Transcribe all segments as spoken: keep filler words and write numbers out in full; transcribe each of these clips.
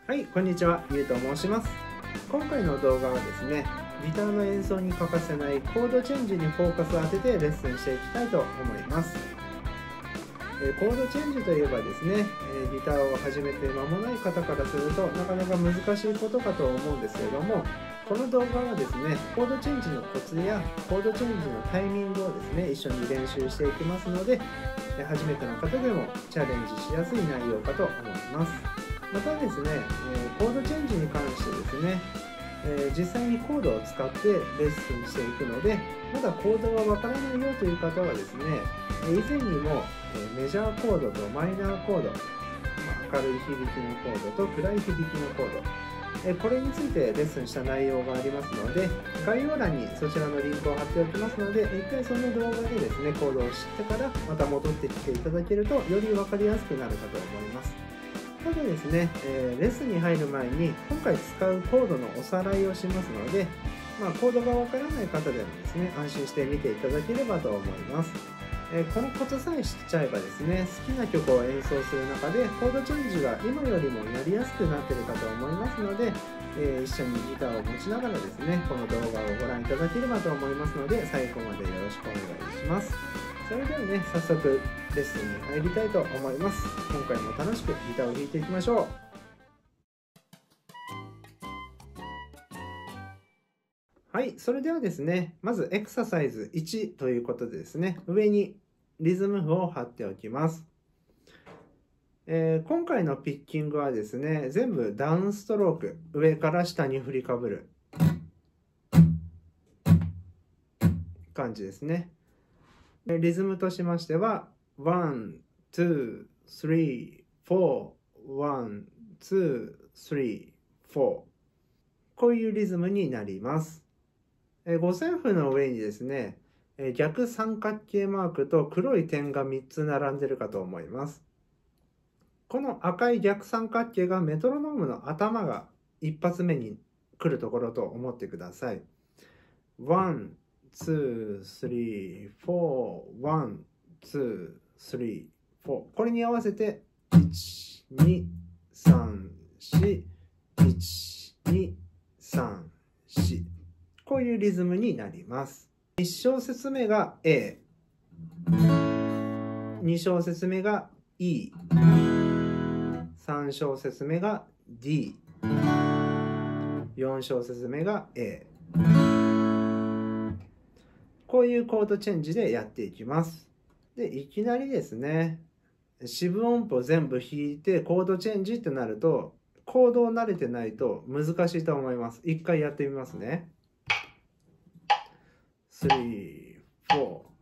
はい、こんにちは、ゆうと申します。今回の動画はですね、ギターの演奏に欠かせないコードチェンジにフォーカスを当ててレッスンしていきたいと思います。えー、コードチェンジといえばですね、えー、ギターを始めて間もない方からするとなかなか難しいことかと思うんですけれども、この動画はですね、コードチェンジのコツやコードチェンジのタイミングをですね、一緒に練習していきますので、初めての方でもチャレンジしやすい内容かと思います。またですね、コードチェンジに関してですね、実際にコードを使ってレッスンしていくので、まだコードはわからないよという方はですね、以前にもメジャーコードとマイナーコード、明るい響きのコードと暗い響きのコード、これについてレッスンした内容がありますので、概要欄にそちらのリンクを貼っておきますので、一回その動画でですね、コードを知ってからまた戻ってきていただけるとより分かりやすくなるかと思います。ただですね、えー、レッスンに入る前に今回使うコードのおさらいをしますので、まあ、コードがわからない方でもですね、安心して見ていただければと思います。えー、このコツさえ知っちゃえばですね、好きな曲を演奏する中でコードチェンジが今よりもやりやすくなっているかと思いますので、えー、一緒にギターを持ちながらですね、この動画をご覧いただければと思いますので、最後までよろしくお願いします。それではね、早速レッスンに入りたいと思います。今回も楽しくギターを弾いていきましょう。はい、それではですね、まずエクササイズいちということでですね、上にリズム譜を貼っておきます。えー、今回のピッキングはですね、全部ダウンストローク、上から下に振りかぶる感じですね。リズムとしましては、ワン、ツー、スリー、フォー、ワン、ツー、スリー、フォー。こういうリズムになります。五線譜の上にですね、逆三角形マークと黒い点がみっつ並んでるかと思います。この赤い逆三角形がメトロノームの頭が一発目に来るところと思ってください。ワン、ツー、スリー、フォー、ワン、ツー、スリー、フォー。これに合わせて、いち、に、さん、し、いち、に、さん、し。こういうリズムになります。いち小節目が A、に小節目が E、さん小節目が D、よん小節目が A。こういうコードチェンジでやっていきます。で、いきなりですね、四分音符を全部弾いてコードチェンジってなると、コードを慣れてないと難しいと思います。一回やってみますね。スリー、フォー。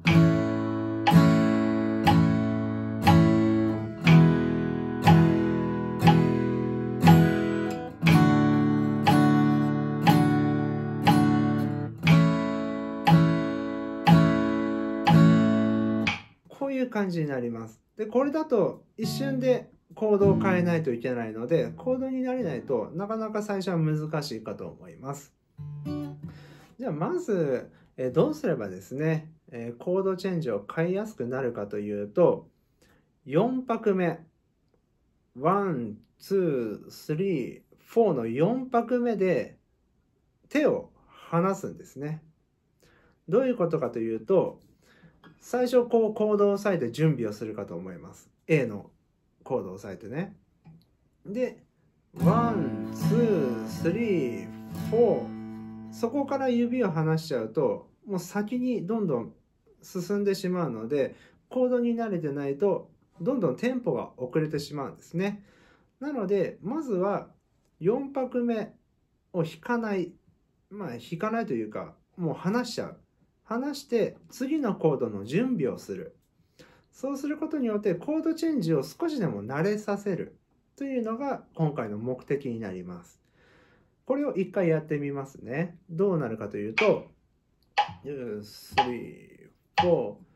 こういう感じになります。で、これだと一瞬でコードを変えないといけないので、コードになれないとなかなか最初は難しいかと思います。じゃあまず、えどうすればですね、えコードチェンジを変えやすくなるかというと、よん拍目、ワン、ツー、スリー、フォーのよん拍目で手を離すんですね。どういうことかというと、最初こうコードを押さえて準備をするかと思います。A のコードを押さえてね。で、ワン、ツー、スリー、フォー。そこから指を離しちゃうと、もう先にどんどん進んでしまうので、コードに慣れてないと、どんどんテンポが遅れてしまうんですね。なので、まずはよん拍目を弾かない。まあ、弾かないというか、もう離しちゃう。離して次のコードの準備をする。そうすることによってコードチェンジを少しでも慣れさせるというのが今回の目的になります。これを一回やってみますね。どうなるかというと、スリー、フォー。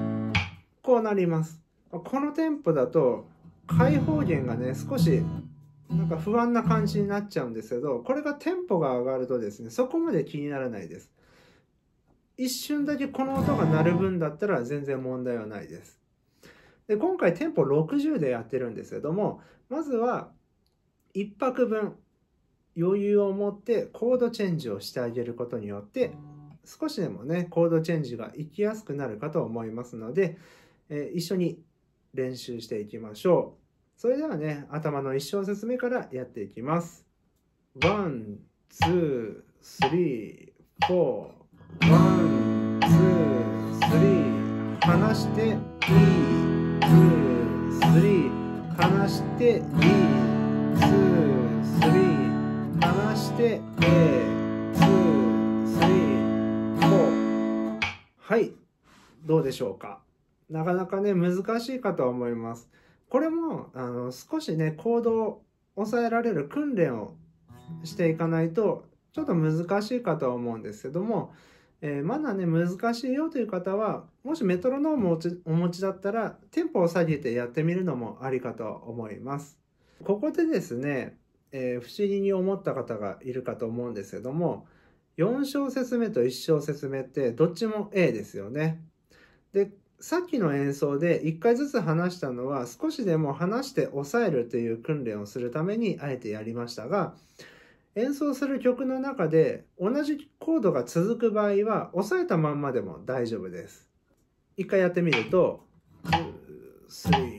こうなります。このテンポだと開放弦がね、少しなんか不安な感じになっちゃうんですけど、これがテンポが上がるとですね、そこまで気にならないです。一瞬だけこの音が鳴る分だったら全然問題はないです。で、今回テンポろくじゅうでやってるんですけども、まずはいっぱくぶん余裕を持ってコードチェンジをしてあげることによって少しでもねコードチェンジがいきやすくなるかと思いますので、えー、一緒に練習していきましょう。それではね、頭のいち小節目からやっていきます。ワン、ツー、スリー、フォー、ワン、ツー、スリー、離して、に、ツー、スリー、離して、に、ツー、スリー、離して、エー、ツー、スリー、フォー。はい、どうでしょうか。なかなかね、難しいかと思います。これもあの少しね、コードを抑えられる訓練をしていかないとちょっと難しいかとは思うんですけども、えー、まだね難しいよという方は、もしメトロノームをお持ちだったらテンポを下げてやってみるのもありかと思います。ここでですね、えー、不思議に思った方がいるかと思うんですけども、よん小節目といち小節目ってどっちも エー ですよね。で、さっきの演奏でいっかいずつ話したのは少しでも話して抑えるという訓練をするためにあえてやりましたが、演奏する曲の中で同じコードが続く場合は抑えたまんまでも大丈夫です。一回やってみると、に、さん、よん、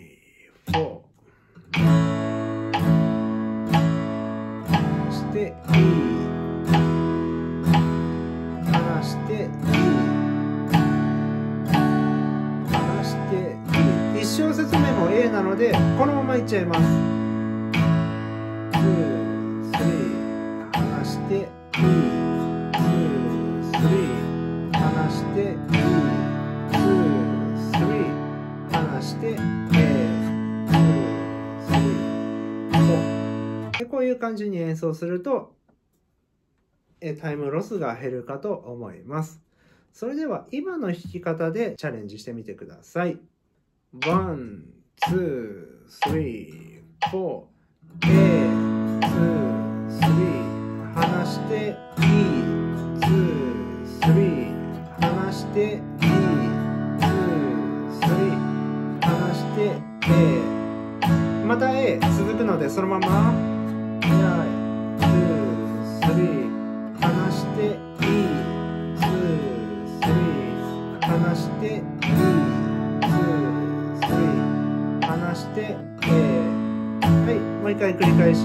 離して、E、離して、E、いち小節目も エー なのでこのままいっちゃいます。に、さん、離して E、に、さん、離して E、に、さん、離して エー、に、さん、でこういう感じに演奏するとタイムロスが減るかと思います。それでは今の弾き方でチャレンジしてみてください。ワン、ツー、スリー、フォー、エー、ツー、スリー、離して、E、ツー、スリー、離して、E、ツー、スリー、離して、A。また A 続くのでそのまま、ツー、スリー、離して、E、ツー、スリー、離して、E、離して、えー、はい、もう一回繰り返し。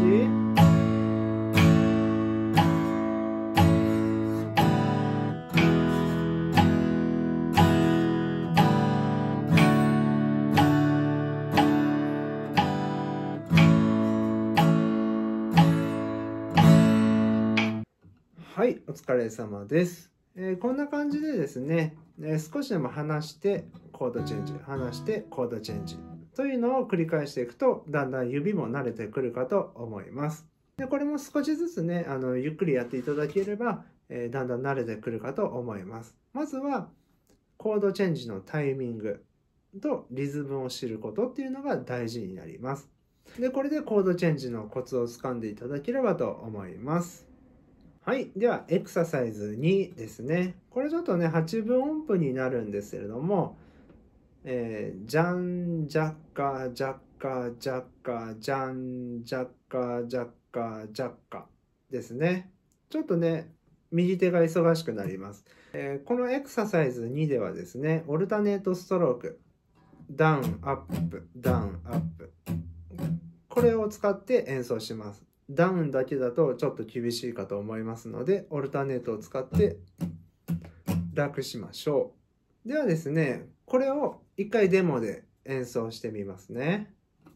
はい、お疲れ様です。えー、こんな感じでですね、えー、少しでも離してコードチェンジ、離してコードチェンジというのを繰り返していくと、だんだん指も慣れてくるかと思います。でこれも少しずつね、あのゆっくりやっていただければ、えー、だんだん慣れてくるかと思います。まずはコードチェンジのタイミングとリズムを知ることっていうのが大事になります。でこれでコードチェンジのコツをつかんでいただければと思います。はい。では、エクササイズにですね。これちょっとね、はちぶん音符になるんですけれども、えー、じゃん、じゃっか、じゃっか、じゃっか、じゃん、じゃっか、じゃっか、じゃっかですね。ちょっとね、右手が忙しくなります。えー、このエクササイズにではですね、オルタネートストローク、ダウン、アップ、ダウン、アップ。これを使って演奏します。ダウンだけだとちょっと厳しいかと思いますので、オルタネートを使って楽しましょう。ではですね、これを一回デモで演奏してみますね。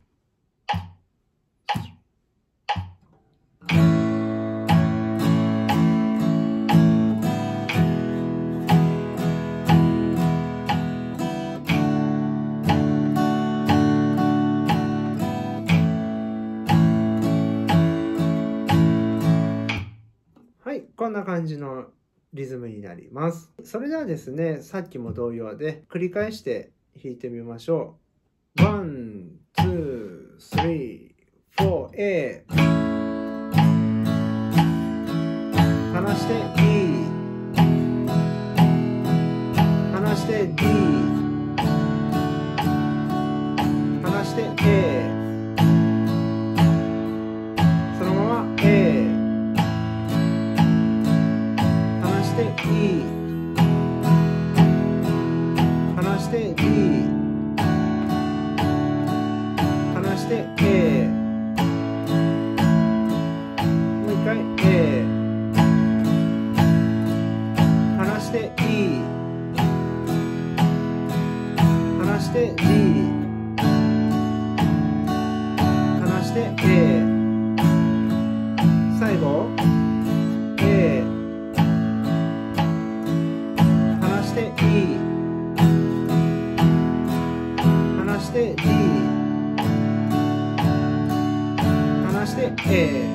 はい、こんな感じのリズムになります。それではですね、さっきも同様で繰り返して弾いてみましょう。ワン、ツー、スリー、フォー、エー。 して E、 離して D、 離して A、 そのまま A、 離して E、 離して D、 離して A、 もう一回 A、 離して E、 離して D、 離して A、 最後 A、 離して E、 離して D、 離して A。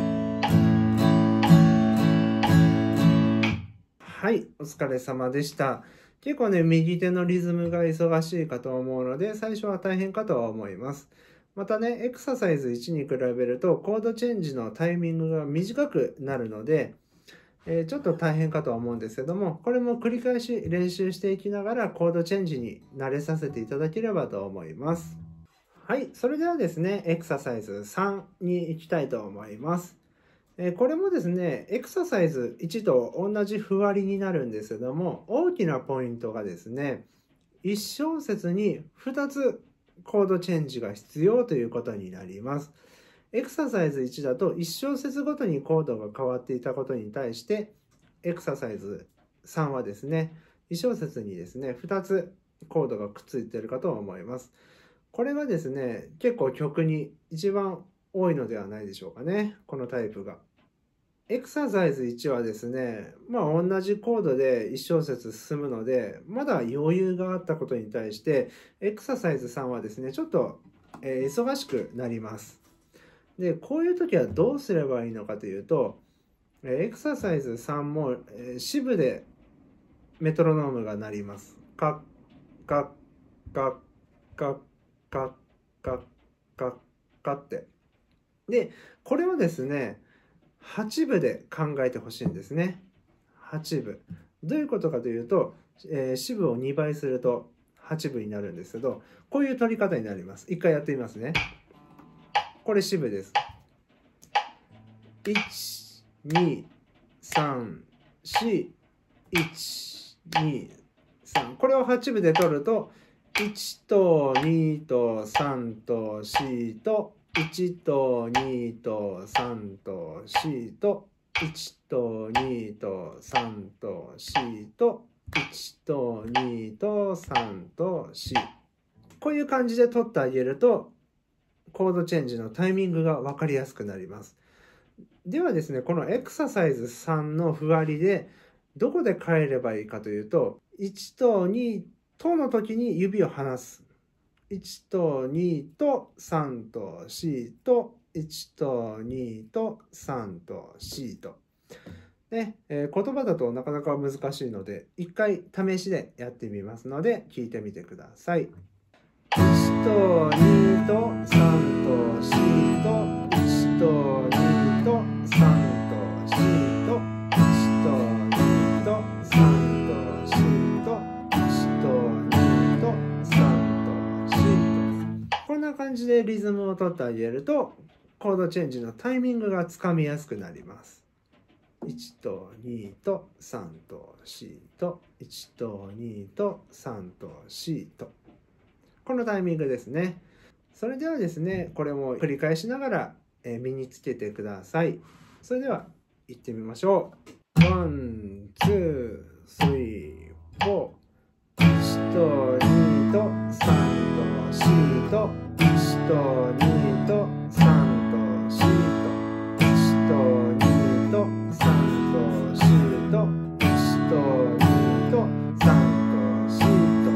はい、お疲れ様でした。結構ね、右手のリズムが忙しいかと思うので、最初は大変かとは思います。またね、エクササイズいちに比べるとコードチェンジのタイミングが短くなるので、えー、ちょっと大変かとは思うんですけども、これも繰り返し練習していきながらコードチェンジに慣れさせていただければと思います。はい、それではですね、エクササイズさんに行きたいと思います。えー、これもですね、エクササイズいちと同じ譜割りになるんですけども、大きなポイントがですね、いち小節にふたつコードチェンジが必要ということになります。エクササイズいちだといち小節ごとにコードが変わっていたことに対して、エクササイズさんはですね、いち小節にですね、ふたつコードがくっついているかと思います。これがですね、結構曲に一番多いのではないでしょうかね、このタイプが。エクササイズいちはですね、まあ同じコードでいち小節進むので、まだ余裕があったことに対して、エクササイズさんはですね、ちょっと、えー、忙しくなります。で、こういう時はどうすればいいのかというと、エクササイズさんも、えー、支部でメトロノームが鳴ります。カッカッカッカッカッカッカッカッって。で、これをですね、はちぶで考えてほしいんですね。はちぶ。どういうことかというと、えー、支部をにばいするとはちぶになるんですけど、こういう取り方になります。一回やってみますね。これ支部です。いち、に、さん、し、いち、に、さん。これをはちぶで取ると、いちとにとさんとしと、いちとにとさんとしと、いちとにとさんとしと、いちとにとさんとし。こういう感じで取ってあげると、コードチェンジのタイミングが分かりやすくなります。ではですね、このエクササイズさんの譜割りでどこで変えればいいかというと、いちとにとの時に指を離す。いちとにとさんとしと、いちとにとさんとしと。ねえー、言葉だとなかなか難しいので、一回試しでやってみますので、聞いてみてください。いちとにとさんとしと、いちとにとさんとしと、いちとにとさんとしと、いちとにとさんとしと。こんな感じでリズムを取ってあげると、コードチェンジのタイミングがつかみやすくなります。いちとにとさんとしと、いちとにとさんとしと。このタイミングですね。それではですね、これも繰り返しながら身につけてください。それでは行ってみましょう。ワン、ツー、スリー、フォー。いちとにとさんとしと、いちとにとさんとしと、いちとにとさんとしと、いちとにとさんとしと。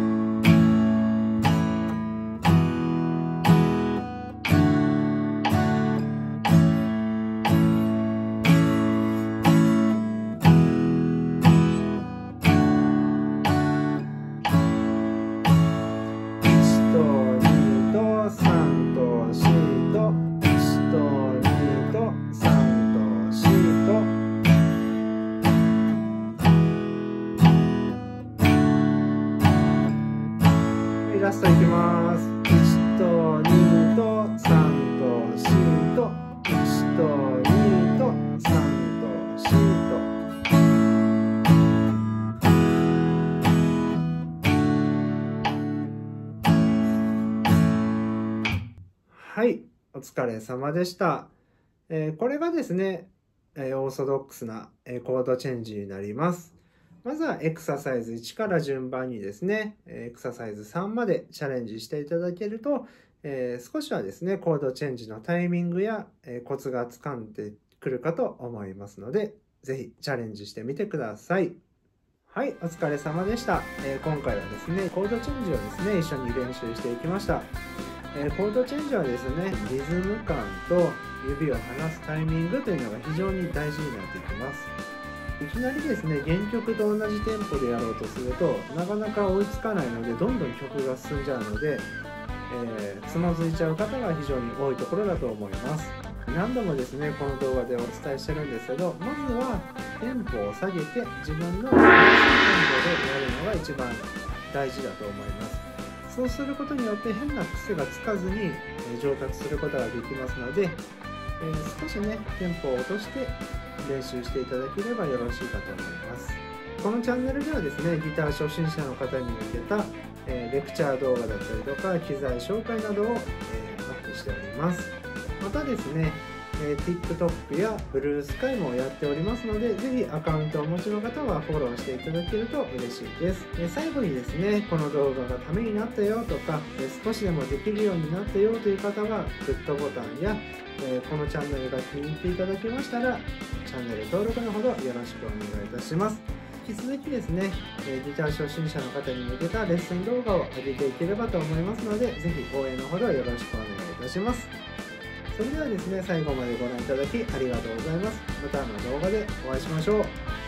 いちとにとさんとしお疲れ様でした。えー、これがですね、えー、オーソドックスな、えー、コードチェンジになります。まずはエクササイズいちから順番にですね、エクササイズさんまでチャレンジしていただけると、えー、少しはですね、コードチェンジのタイミングや、えー、コツがつかんでくるかと思いますので、ぜひチャレンジしてみてください。はい、お疲れ様でした。えー、今回はですね、コードチェンジをですね、一緒に練習していきました。えー、コードチェンジはですね、リズム感と指を離すタイミングというのが非常に大事になってきます。いきなりですね、原曲と同じテンポでやろうとするとなかなか追いつかないので、どんどん曲が進んじゃうので、えー、つまずいちゃう方が非常に多いところだと思います。何度もですね、この動画でお伝えしてるんですけど、まずはテンポを下げて自分のやりやすいテンポでやるのが一番大事だと思います。そうすることによって変な癖がつかずに上達することができますので、えー、少しねテンポを落として練習していただければよろしいかと思います。このチャンネルではですね、ギター初心者の方に向けた、えー、レクチャー動画だったりとか機材紹介などを、えー、アップしております。またですね、えー、TikTok やブルースカイもやっておりますので、ぜひアカウントをお持ちの方はフォローしていただけると嬉しいです。えー、最後にですね、この動画がためになったよとか、えー、少しでもできるようになったよという方はグッドボタンや、えー、このチャンネルが気に入っていただけましたらチャンネル登録のほどよろしくお願いいたします。引き続きですね、えー、ギター初心者の方に向けたレッスン動画を上げていければと思いますので、ぜひ応援のほどよろしくお願いいたします。それではですね、最後までご覧いただきありがとうございます。またの動画でお会いしましょう。